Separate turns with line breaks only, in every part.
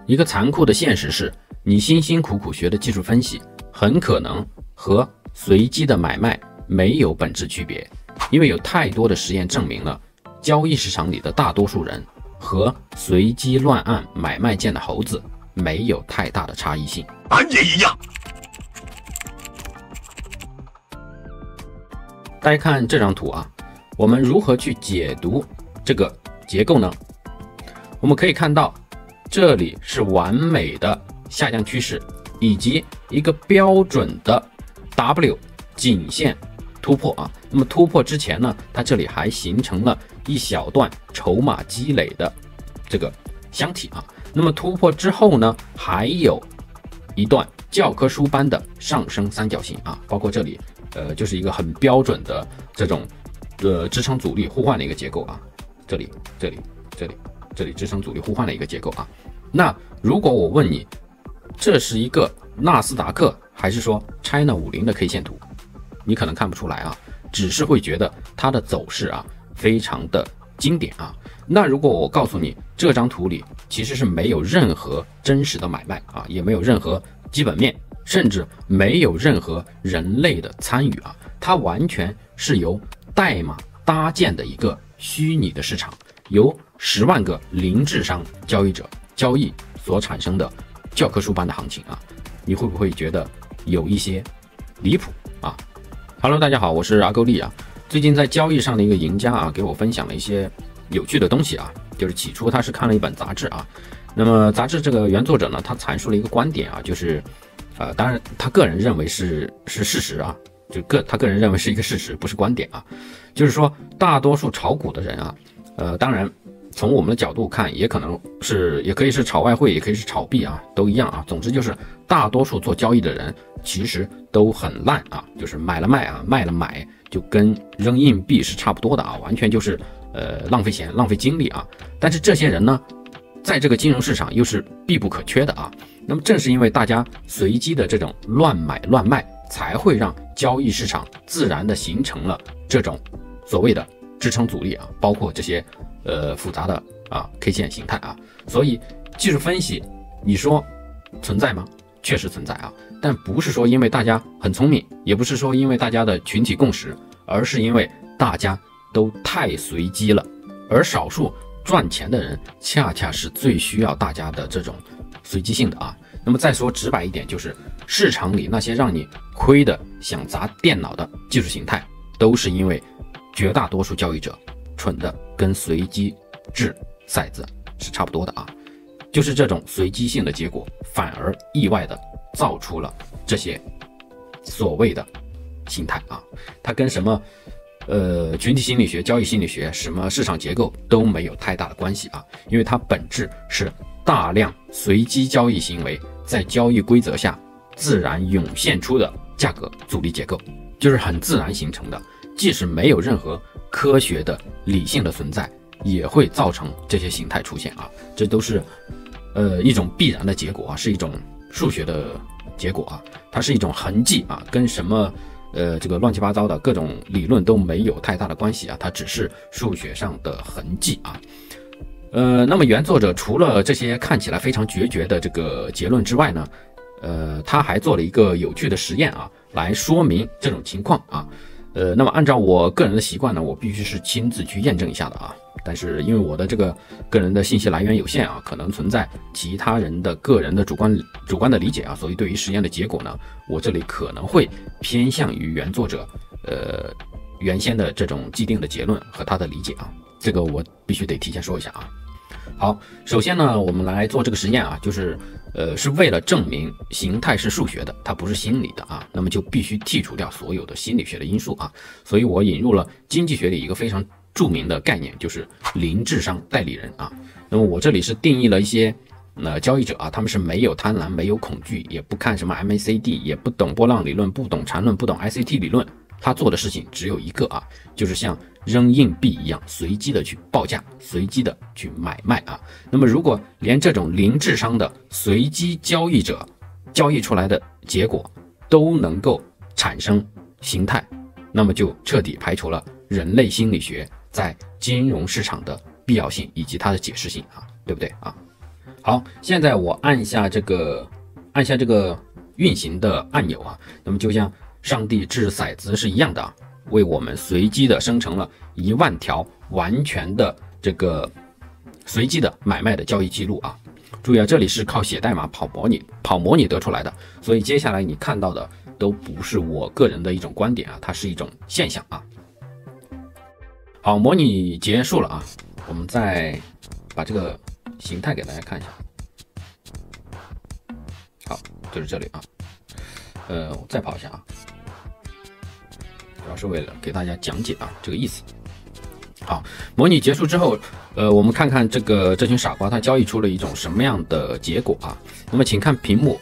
一个残酷的现实是，你辛辛苦苦学的技术分析，很可能和随机的买卖没有本质区别，因为有太多的实验证明了，交易市场里的大多数人和随机乱按买卖键的猴子没有太大的差异性。
俺也一样。
大家看这张图啊，我们如何去解读这个结构呢？我们可以看到，这里是完美的下降趋势，以及一个标准的 W 颈线突破啊。那么突破之前呢，它这里还形成了一小段筹码积累的这个箱体啊。那么突破之后呢，还有一段教科书般的上升三角形啊，包括这里就是一个很标准的这种支撑阻力互换的一个结构啊，这里支撑阻力互换的一个结构啊。那如果我问你，这是一个纳斯达克还是说 China 50的 K 线图，你可能看不出来啊，只是会觉得它的走势啊非常的经典啊。那如果我告诉你，这张图里其实是没有任何真实的买卖啊，也没有任何基本面，甚至没有任何人类的参与啊，它完全是由代码搭建的一个虚拟的市场，由10万个零智商交易者交易所产生的教科书般的行情啊，你会不会觉得有一些离谱啊 ？Hello， 大家好，我是阿勾力啊。最近在交易上的一个赢家啊，给我分享了一些有趣的东西啊，就是起初他是看了一本杂志啊，那么杂志这个原作者呢，他阐述了一个观点啊，就是当然他个人认为是事实啊，他个人认为是一个事实，不是观点啊，就是说大多数炒股的人啊，当然从我们的角度看，也可以是炒外汇，也可以是炒币啊，都一样啊。总之就是大多数做交易的人其实都很烂啊，就是买了卖啊，卖了买，就跟扔硬币是差不多的啊，完全就是浪费钱、浪费精力啊。但是这些人呢，在这个金融市场又是必不可缺的啊。那么正是因为大家随机的这种乱买乱卖，才会让交易市场自然的形成了这种所谓的支撑阻力啊，包括这些复杂的K 线形态啊。所以技术分析你说存在吗？确实存在啊，但不是说因为大家很聪明，也不是说因为大家的群体共识，而是因为大家都太随机了，而少数赚钱的人恰恰是最需要大家的这种随机性的啊。那么再说直白一点，就是市场里那些让你亏的想砸电脑的技术形态，都是因为绝大多数交易者蠢的跟随机掷骰子是差不多的啊。就是这种随机性的结果，反而意外的造出了这些所谓的形态啊，它跟什么群体心理学、交易心理学、什么市场结构都没有太大的关系啊，因为它本质是大量随机交易行为在交易规则下自然涌现出的价格阻力结构，就是很自然形成的，即使没有任何科学的理性的存在，也会造成这些形态出现啊，这都是一种必然的结果啊，是一种数学的结果啊，它是一种痕迹啊，跟什么这个乱七八糟的各种理论都没有太大的关系啊，它只是数学上的痕迹啊。那么原作者除了这些看起来非常决绝的这个结论之外呢，他还做了一个有趣的实验啊，来说明这种情况啊。那么按照我个人的习惯呢，我必须是亲自去验证一下的啊。但是因为我的这个个人的信息来源有限啊，可能存在其他人的个人的主观的理解啊，所以对于实验的结果呢，我这里可能会偏向于原作者原先的这种既定的结论和他的理解啊，这个我必须得提前说一下啊。好，首先呢，我们来做这个实验啊，就是是为了证明形态是数学的，它不是心理的啊，那么就必须剔除掉所有的心理学的因素啊，所以我引入了经济学里一个非常著名的概念，就是零智商代理人啊。那么我这里是定义了一些交易者啊，他们是没有贪婪、没有恐惧，也不看什么 MACD， 也不懂波浪理论，不懂缠论，不懂 ICT 理论，他做的事情只有一个啊，就是像扔硬币一样随机的去报价，随机的去买卖啊。那么如果连这种零智商的随机交易者交易出来的结果都能够产生形态，那么就彻底排除了人类心理学在金融市场的必要性以及它的解释性啊，对不对啊？ 好，现在我按下这个运行的按钮啊，那么就像上帝掷骰子是一样的啊，为我们随机的生成了10000条完全的这个随机的买卖的交易记录啊。注意啊，这里是靠写代码跑模拟得出来的，所以接下来你看到的都不是我个人的一种观点啊，它是一种现象啊。好，模拟结束了啊，我们再把这个形态给大家看一下。好，就是这里啊。我再跑一下啊，主要是为了给大家讲解啊这个意思。好，模拟结束之后，我们看看这群傻瓜他交易出了一种什么样的结果啊？那么请看屏幕，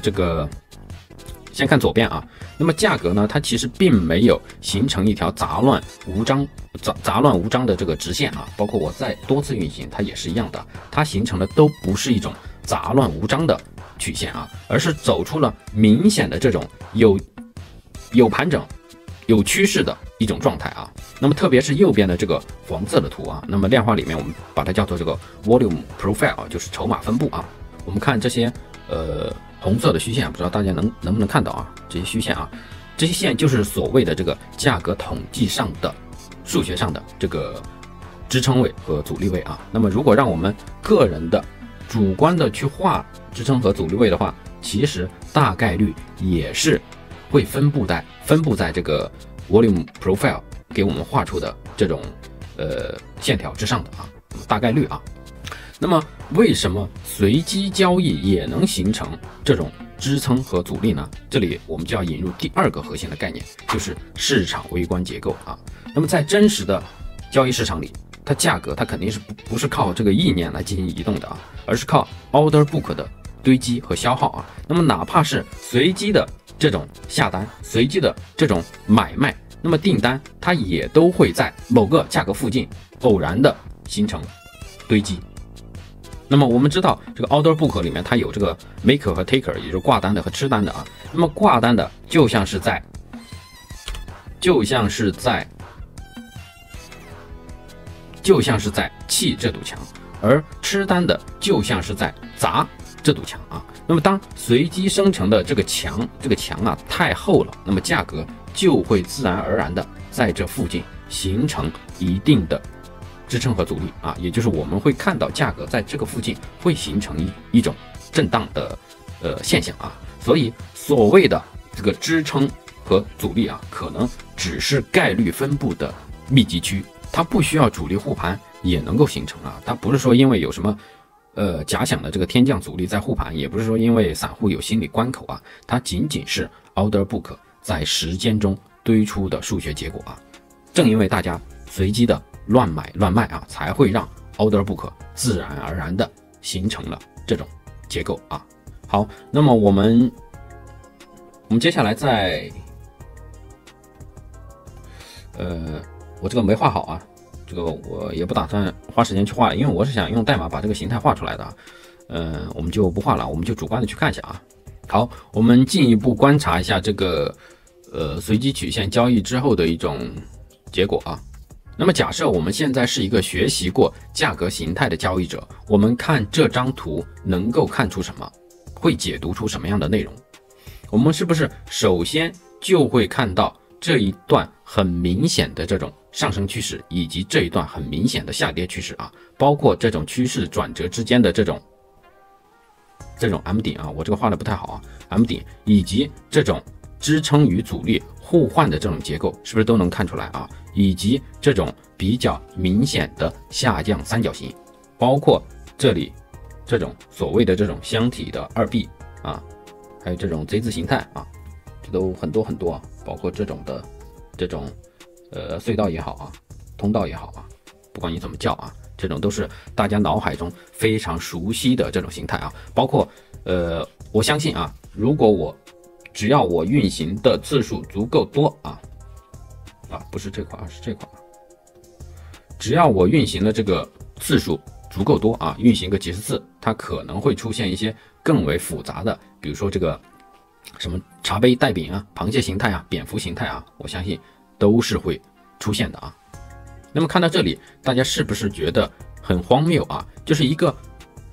先看左边啊。那么价格呢，它其实并没有形成一条杂乱无章的这个直线啊，包括我再多次运行，它也是一样的，它形成的都不是一种杂乱无章的曲线啊，而是走出了明显的这种有盘整、有趋势的一种状态啊。那么特别是右边的这个黄色的图啊，那么量化里面我们把它叫做这个 volume profile 啊，就是筹码分布啊。我们看这些红色的虚线，不知道大家能不能看到啊？这些虚线啊，这些线就是所谓的这个价格统计上的数学上的这个支撑位和阻力位啊。那么如果让我们个人的主观的去画支撑和阻力位的话，其实大概率也是会分布在这个 volume profile 给我们画出的这种线条之上的啊，大概率啊。那么为什么随机交易也能形成这种支撑和阻力呢？这里我们就要引入第二个核心的概念，就是市场微观结构啊。那么在真实的交易市场里，它价格它肯定是不是靠这个意念来进行移动的啊，而是靠 order book 的堆积和消耗啊。那么哪怕是随机的这种下单，随机的这种买卖，那么订单它也都会在某个价格附近偶然的形成堆积。那么我们知道这个 order book 里面它有这个 maker 和 taker， 也就是挂单的和吃单的啊。那么挂单的就像是在砌这堵墙，而吃单的就像是在砸这堵墙啊。那么当随机生成的这个墙啊太厚了，那么价格就会自然而然的在这附近形成一定的支撑和阻力啊，也就是我们会看到价格在这个附近会形成一种震荡的现象啊。所以所谓的这个支撑和阻力啊，可能只是概率分布的密集区，它不需要主力护盘也能够形成啊。它不是说因为有什么假想的这个天降阻力在护盘，也不是说因为散户有心理关口啊，它仅仅是 order book 在时间中堆出的数学结果啊。正因为大家随机的乱买乱卖啊，才会让 order book 自然而然的形成了这种结构啊。好，那么我们接下来再我这个没画好啊，这个我也不打算花时间去画了，因为我是想用代码把这个形态画出来的啊。我们就不画了，我们就主观的去看一下啊。好，我们进一步观察一下这个随机曲线交易之后的一种结果啊。那么假设我们现在是一个学习过价格形态的交易者，我们看这张图能够看出什么？会解读出什么样的内容？我们是不是首先就会看到这一段很明显的这种上升趋势，以及这一段很明显的下跌趋势啊，包括这种趋势转折之间的这种 M 顶啊，我这个画的不太好啊 ，M 顶以及这种支撑与阻力互换的这种结构，是不是都能看出来啊？以及这种比较明显的下降三角形，包括这里这种所谓的这种箱体的2B 啊，还有这种 Z 字形态啊，这都很多啊，包括这种隧道也好啊，通道也好啊，不管你怎么叫啊，这种都是大家脑海中非常熟悉的这种形态啊。包括我相信啊，只要我运行的次数足够多不是这块，而是这块，只要我运行的这个次数足够多啊，运行个几十次，它可能会出现一些更为复杂的，比如说这个什么茶杯带柄啊、螃蟹形态啊、蝙蝠形态啊，我相信都是会出现的啊。那么看到这里，大家是不是觉得很荒谬啊？就是一个用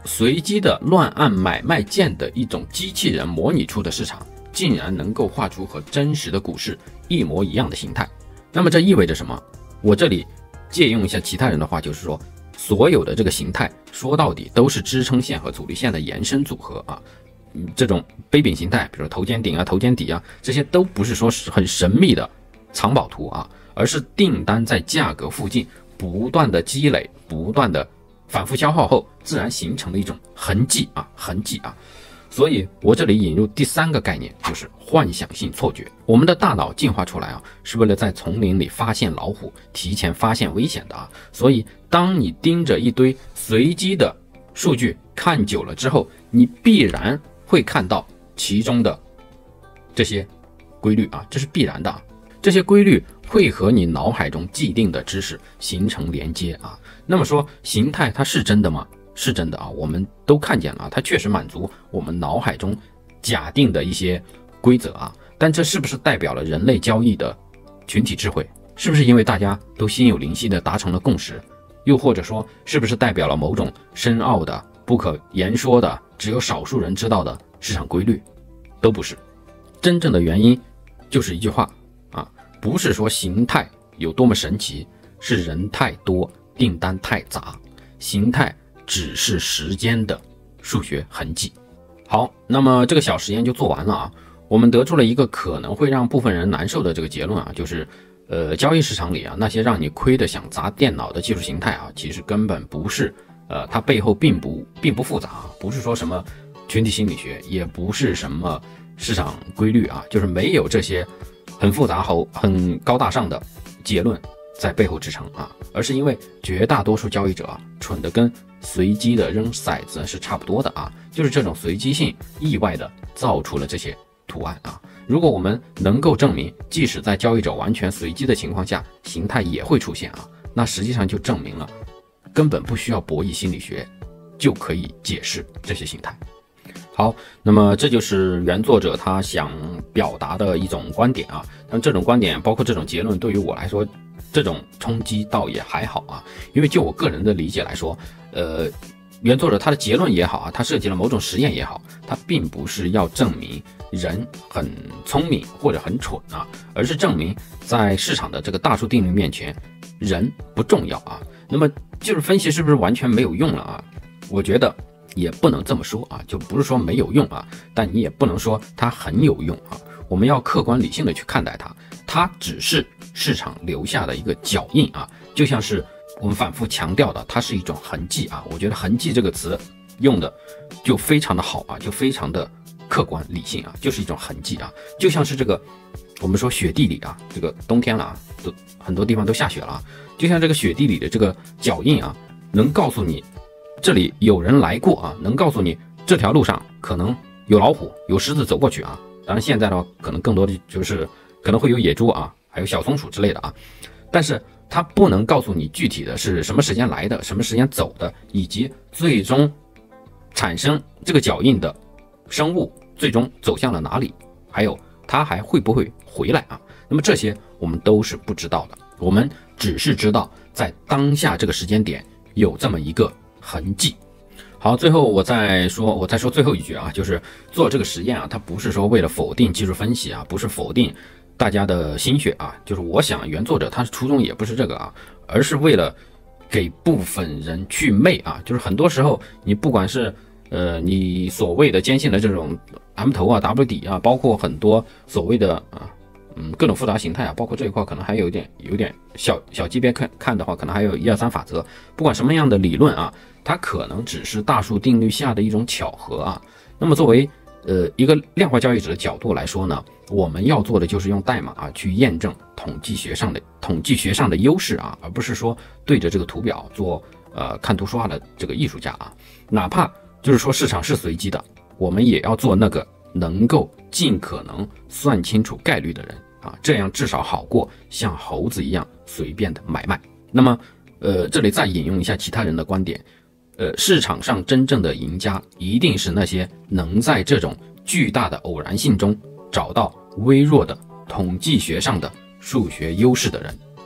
随机的乱按买卖键的一种机器人模拟出的市场，竟然能够画出和真实的股市一模一样的形态。那么这意味着什么？我这里借用一下其他人的话，就是说所有的这个形态说到底都是支撑线和阻力线的延伸组合啊。这种杯柄形态，比如头肩顶啊、头肩底啊，这些都不是说是很神秘的藏宝图啊，而是订单在价格附近不断的积累、不断的反复消耗后，自然形成的一种痕迹啊。所以我这里引入第3个概念，就是幻想性错觉。我们的大脑进化出来啊，是为了在丛林里发现老虎，提前发现危险的啊。所以当你盯着一堆随机的数据看久了之后，你必然会看到其中的这些规律啊，这是必然的啊。这些规律会和你脑海中既定的知识形成连接啊。那么说形态它是真的吗？是真的啊，我们都看见了啊，它确实满足我们脑海中假定的一些规则啊。但这是不是代表了人类交易的群体智慧？是不是因为大家都心有灵犀的达成了共识？又或者说是不是代表了某种深奥的、不可言说的、只有少数人知道的市场规律？都不是。真正的原因就是一句话啊，不是说形态有多么神奇，是人太多，订单太杂，形态只是时间的数学痕迹。好，那么这个小实验就做完了啊。我们得出了一个可能会让部分人难受的这个结论啊，就是交易市场里啊，那些让你亏得想砸电脑的技术形态啊，其实根本不是它背后并不复杂啊，不是说什么群体心理学，也不是什么市场规律啊，就是没有这些很复杂后很高大上的结论在背后支撑啊，而是因为绝大多数交易者啊，蠢的跟随机的扔骰子是差不多的啊，就是这种随机性意外的造出了这些图案啊。如果我们能够证明，即使在交易者完全随机的情况下，形态也会出现啊，那实际上就证明了根本不需要博弈心理学就可以解释这些形态。好，那么这就是原作者他想表达的一种观点啊。但这种观点包括这种结论，对于我来说，这种冲击倒也还好啊。因为就我个人的理解来说，原作者他的结论也好啊，他设计了某种实验也好，他并不是要证明人很聪明或者很蠢啊，而是证明在市场的这个大数定律面前，人不重要啊。那么技术分析是不是完全没有用了啊？我觉得也不能这么说啊，就不是说没有用啊，但你也不能说它很有用啊。我们要客观理性的去看待它，它只是市场留下的一个脚印啊，就像是我们反复强调的，它是一种痕迹啊。我觉得痕迹这个词用的就非常的好啊，就非常的客观理性啊，就是一种痕迹啊，就像是这个我们说雪地里啊，这个冬天了啊，都很多地方都下雪了啊，就像这个雪地里的这个脚印啊，能告诉你这里有人来过啊，能告诉你这条路上可能有老虎、有狮子走过去啊。当然现在的话，可能更多的就是可能会有野猪啊，还有小松鼠之类的啊，但是它不能告诉你具体的是什么时间来的，什么时间走的，以及最终产生这个脚印的生物最终走向了哪里，还有它还会不会回来啊。那么这些我们都是不知道的，我们只是知道在当下这个时间点有这么一个痕迹。好，最后我再说最后一句啊，就是做这个实验啊，它不是说为了否定技术分析啊，不是否定大家的心血啊，就是我想原作者他初衷也不是这个啊，而是为了给部分人去媚啊，就是很多时候你不管是你所谓的坚信的这种 M 头啊 W 底啊，包括很多所谓的各种复杂形态啊，包括这一块可能还有点小级别看的话，可能还有1、2、3法则，不管什么样的理论啊，它可能只是大数定律下的一种巧合啊。那么作为一个量化交易者的角度来说呢，我们要做的就是用代码去验证统计学上的优势啊，而不是说对着这个图表做看图说话的这个艺术家啊。哪怕就是说市场是随机的，我们也要做那个能够尽可能算清楚概率的人啊，这样至少好过像猴子一样随便的买卖。那么这里再引用一下其他人的观点，市场上真正的赢家一定是那些能在这种巨大的偶然性中找到微弱的统计学上的数学优势的人。好。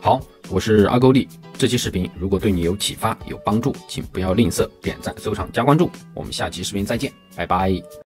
好，我是阿勾力。这期视频如果对你有启发、有帮助，请不要吝啬点赞、收藏、加关注。我们下期视频再见，拜拜。